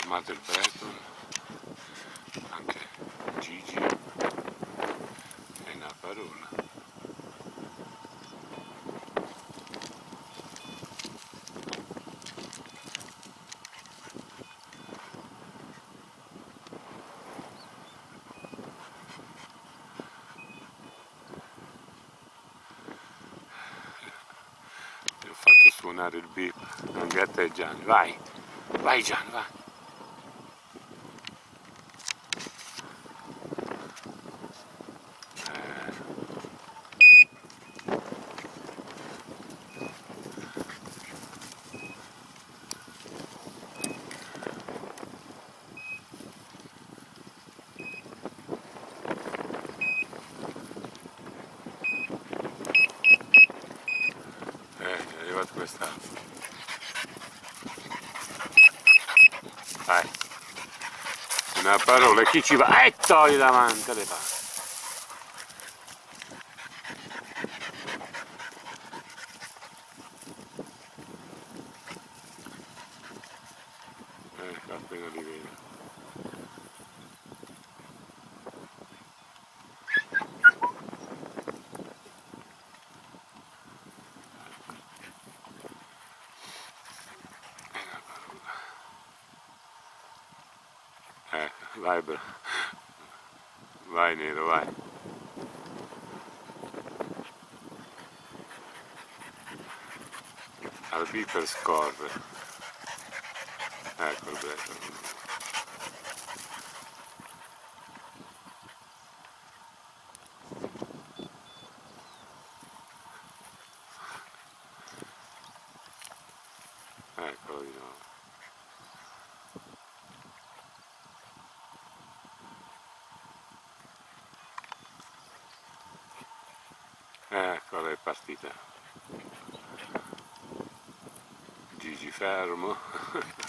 fermato il Breton, anche Gigi e una parola. Ho fatto suonare il bip anche a te Gianni, vai, vai Gianni, vai. È arrivato quest'altro. Vai. Una parola, chi ci va? Togli davanti alle palle. Appena li vedo. Vai bro. Vai Nero, vai. Al beeper scorre. Ecco il Breton. Eccolo di nuovo. Eccola, è partita. Gigi fermo.